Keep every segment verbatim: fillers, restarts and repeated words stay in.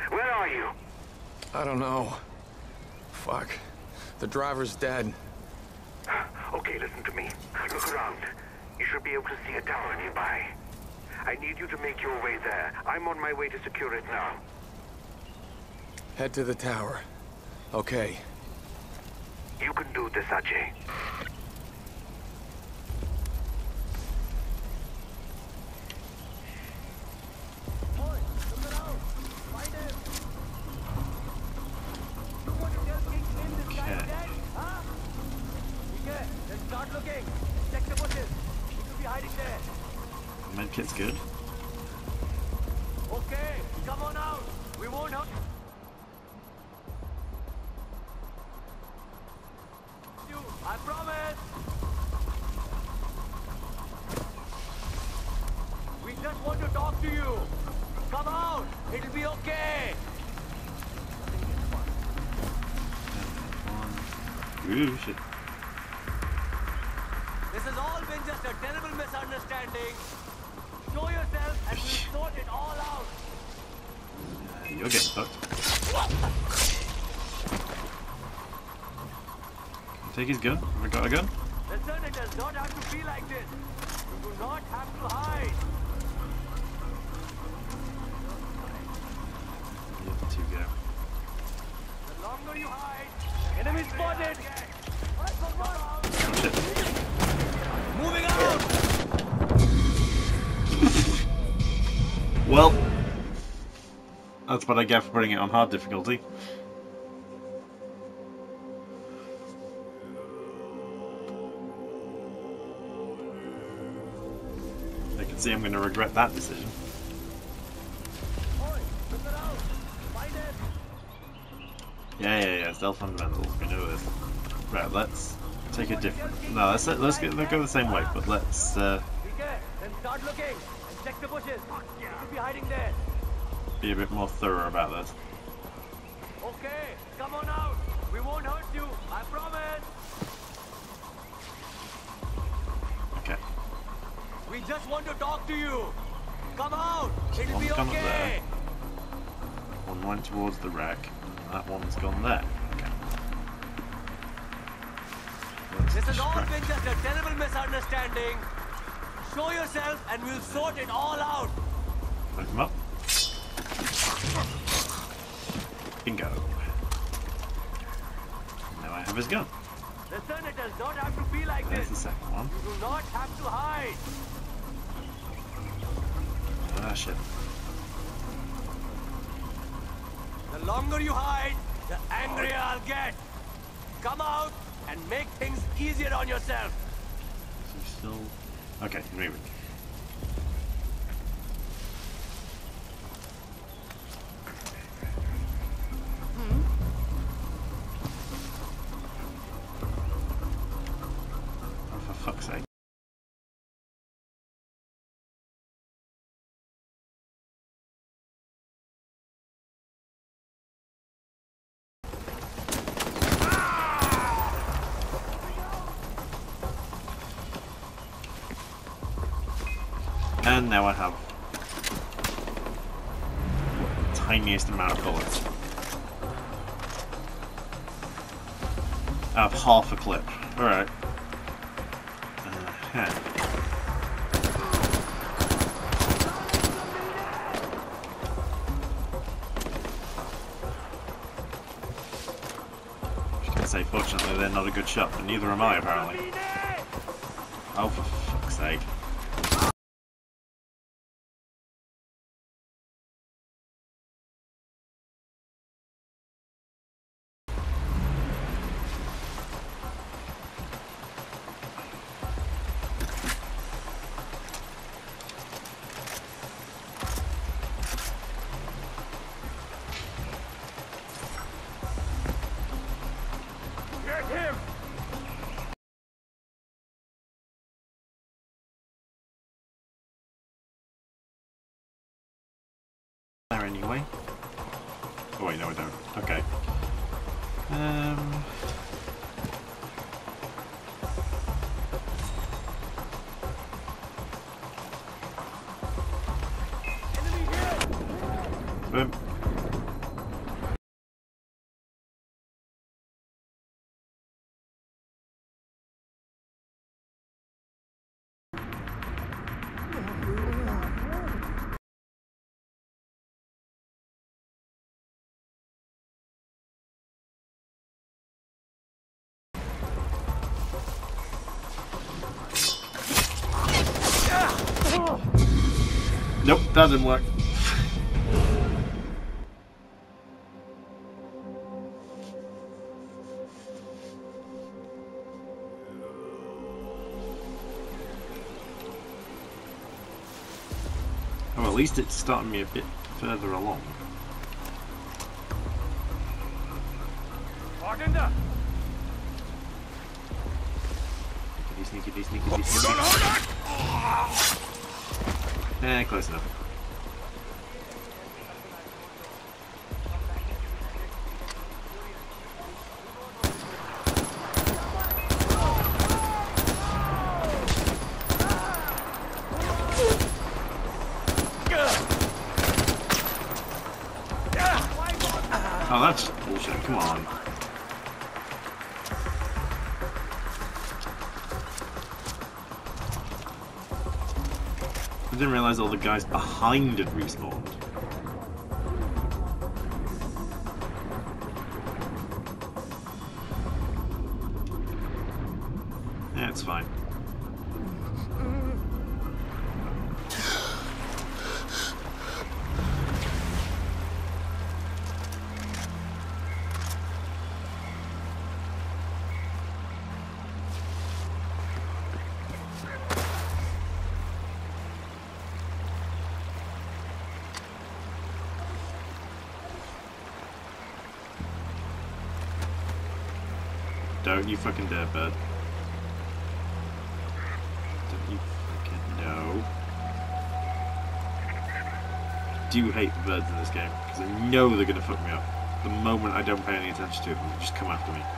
Where are you? I don't know. Fuck. The driver's dead. Okay, listen to me. Look around. You should be able to see a tower nearby. I need you to make your way there. I'm on my way to secure it now. Head to the tower. Okay. You can do this, Ajay. Medkit's good. Okay, come on out. We won't hurt you. I promise. We just want to talk to you. Come out. It'll be okay. Ooh, shit. This has all been just a terrible misunderstanding. Show yourself and we'll sort it all out. Uh, you're getting fucked. Can I take his gun? Have I got a gun? Listen, it does not have to be like this. You do not have to hide. You have to go. The longer you hide, enemy spotted. Oh shit. Moving out. Well, that's what I get for putting it on hard difficulty. I can see I'm going to regret that decision. Yeah, yeah, yeah. Stealth fundamentals. We know this. Right, let's take a different. No, let's let's go, let's go the same way, but let's. Uh, Then start looking and check the bushes. You could be hiding there. be a bit more thorough about this. Okay, come on out. We won't hurt you. I promise. Okay. We just want to talk to you. Come out. It'll One's be gone up okay. there. One went towards the wreck, and that one's gone there. Okay. Let's This has all distract. been just a terrible misunderstanding. Show yourself and we'll sort it all out. Look him up. Bingo. Now I have his gun. Listen, it does not have to be like There's the this. second one. You do not have to hide. Ah, shit. The longer you hide, the angrier I'll get. Come out and make things easier on yourself. Is he still... Okay, he's moving. Oh, for fuck's sake. And now I have the tiniest amount of bullets. I have half a clip. Alright. Uh-huh. I was gonna say, fortunately, they're not a good shot, but neither am I, apparently. Oh, for fuck's sake. Get him! There anyway. Oh wait, no I don't. Okay. Um... Boom. Nope, that didn't work. Oh, at least it's starting me a bit further along. Sneaky, sneaky, sneaky, sneaky. Eh, close enough. Oh, that's bullshit. Come on. I didn't realise all the guys behind had respawned. Yeah, it's fine. Don't you fucking dare, bird. Don't you fucking know. I do hate the birds in this game, because I know they're gonna fuck me up. The moment I don't pay any attention to them, they just come after me.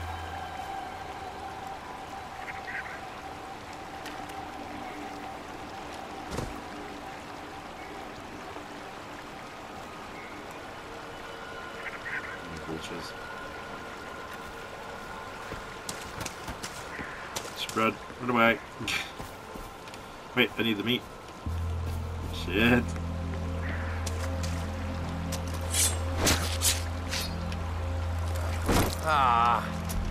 Vultures. Spread, run away. Wait, I need the meat. Shit. Ah.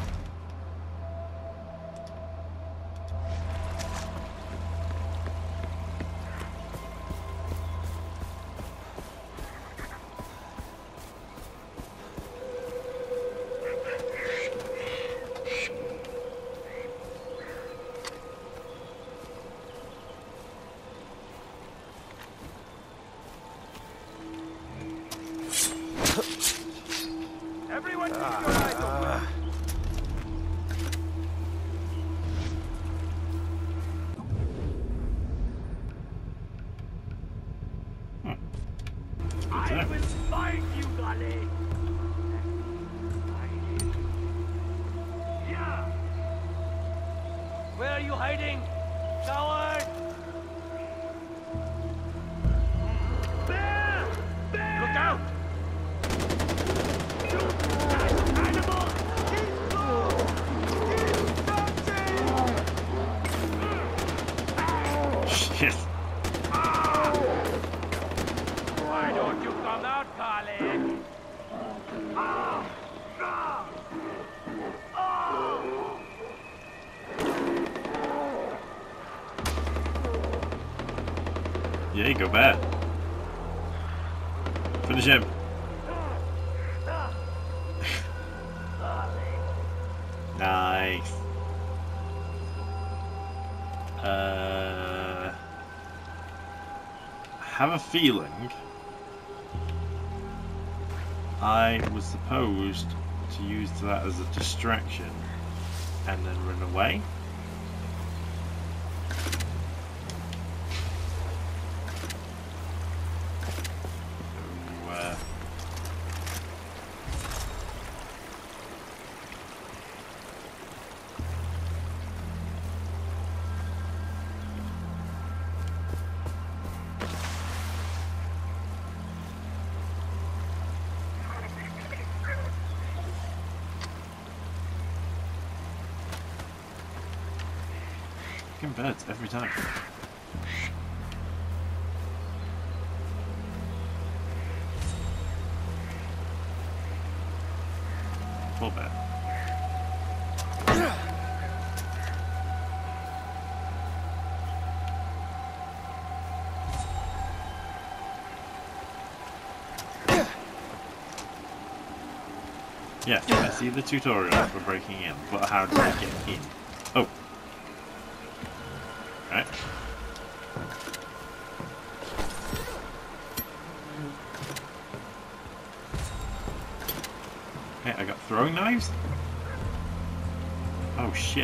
Everyone keep your eyes open. I will find you, Gale. Yeah. Where are you hiding, coward? Bear! Bear! Look out! Shit. Why don't you come out, Kale? Yeah, you go bad. Finish him. Nice. Uh, I have a feeling I was supposed to use that as a distraction and then run away. So, uh, fucking birds every time. Poor bear. Yes, I see the tutorial for breaking in, but how do I get in? Oh. Right. Okay, I got throwing knives? Oh shit.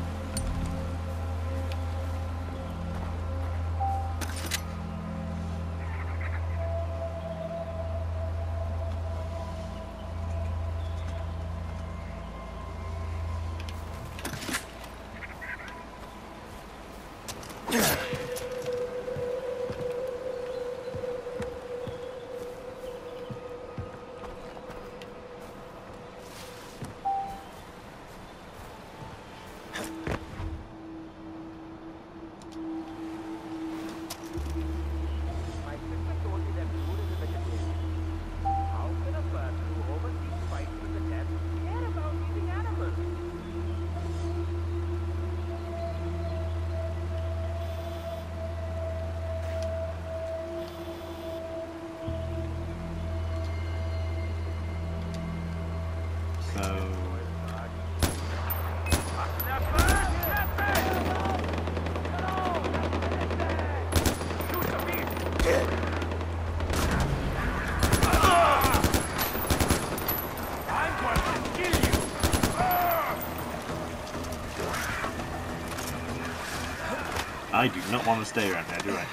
I do not want to stay around there, do I?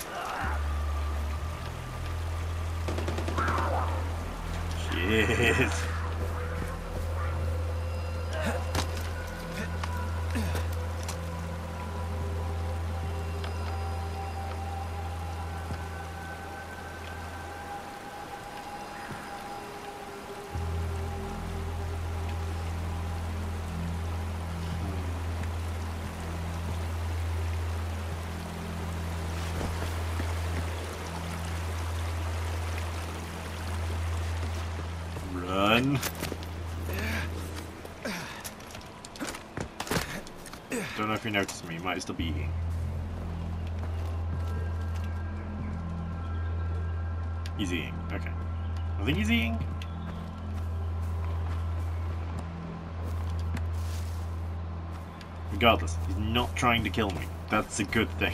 Shit. Run. Don't know if you noticed me, might still be eating. He's eating, okay. I think he's eating. Regardless, he's not trying to kill me. That's a good thing.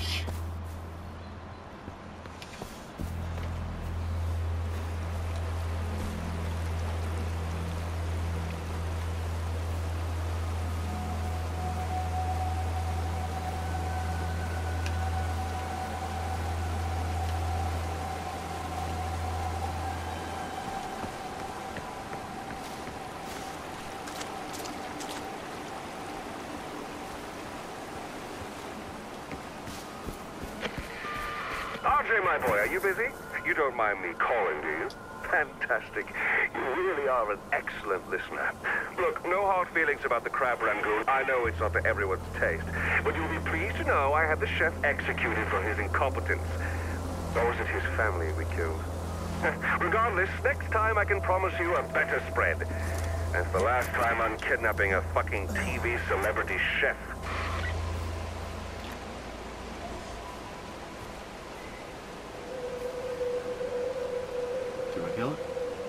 R J, my boy, are you busy? You don't mind me calling, do you? Fantastic. You really are an excellent listener. Look, no hard feelings about the crab rangoon. I know it's not to everyone's taste. But you'll be pleased to know I had the chef executed for his incompetence. Or was it his family we killed? Regardless, next time I can promise you a better spread. That's the last time I'm kidnapping a fucking T V celebrity chef. Do I kill it?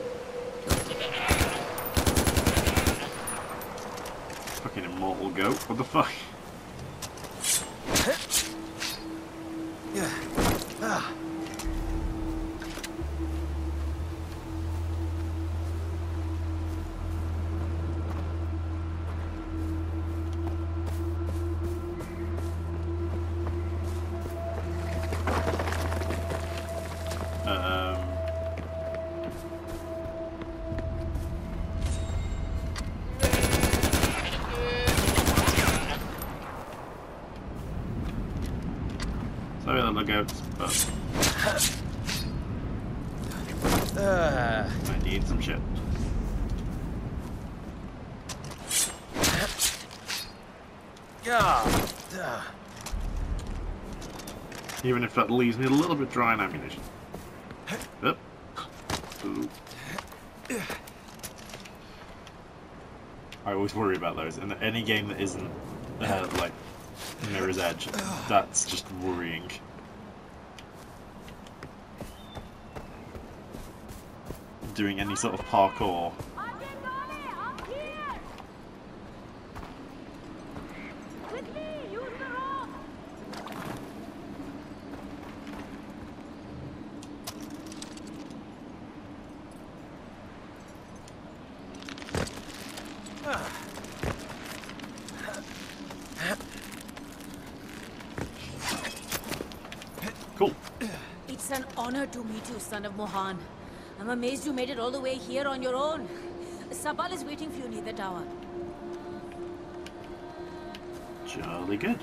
Fucking immortal goat, what the fuck? Yeah. Ah. Sorry that lookouts, but Uh. I need some shit. Yeah. Uh. Even if that leaves me a little bit dry on ammunition. Oop. Ooh. I always worry about those, and any game that isn't uh, like Mirror's Edge, that's just worrying. Doing any sort of parkour honor to meet you, son of Mohan. I'm amazed you made it all the way here on your own. Sabal is waiting for you near the tower. Jolly good.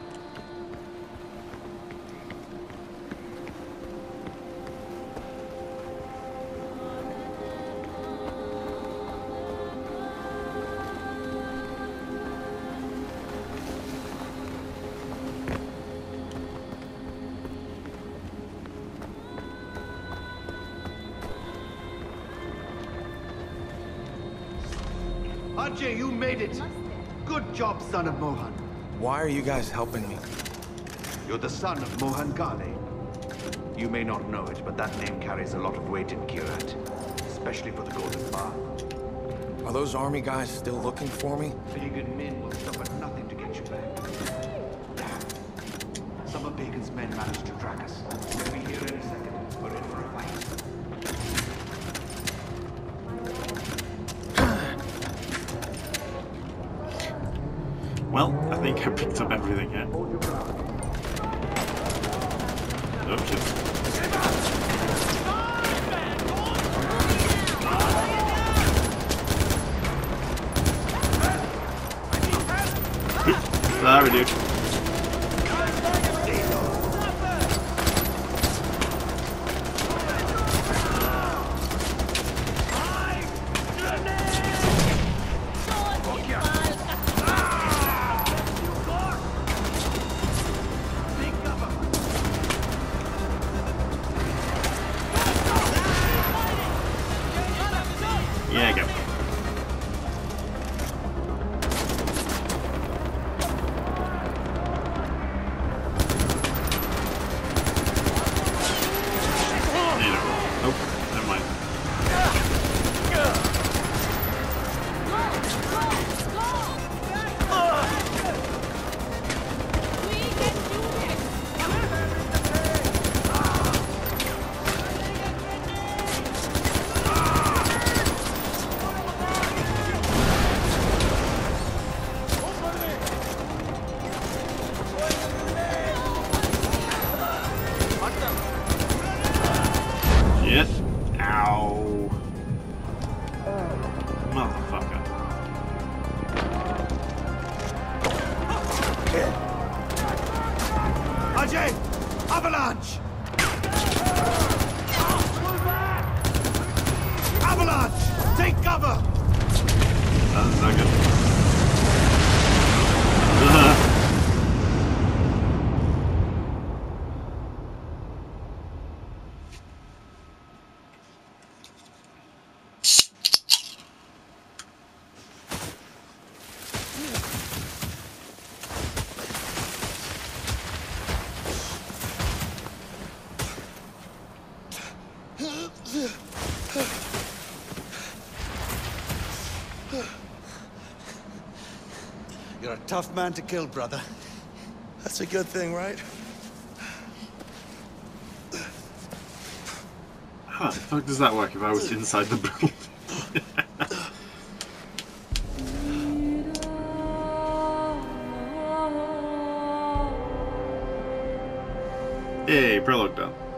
Ajay, you made it! Good job, son of Mohan. Why are you guys helping me? You're the son of Mohan Ghale. You may not know it, but that name carries a lot of weight in Kyrat, especially for the Golden Bar. Are those army guys still looking for me? Pagan men will stop at nothing to get you back. Some of Pagan's men managed to track us. We'll be here any second. We're in for a fight. Well, I think I picked up everything here. Oh shit. Sorry, dude. Yeah, go. Oh, never mind. Shit. Ow. Motherfucker. Ajay! Avalanche! Avalanche! Take cover! That's not good. You're a tough man to kill, brother. That's a good thing, right? How the fuck does that work if I was inside the building? Hey, prologue done.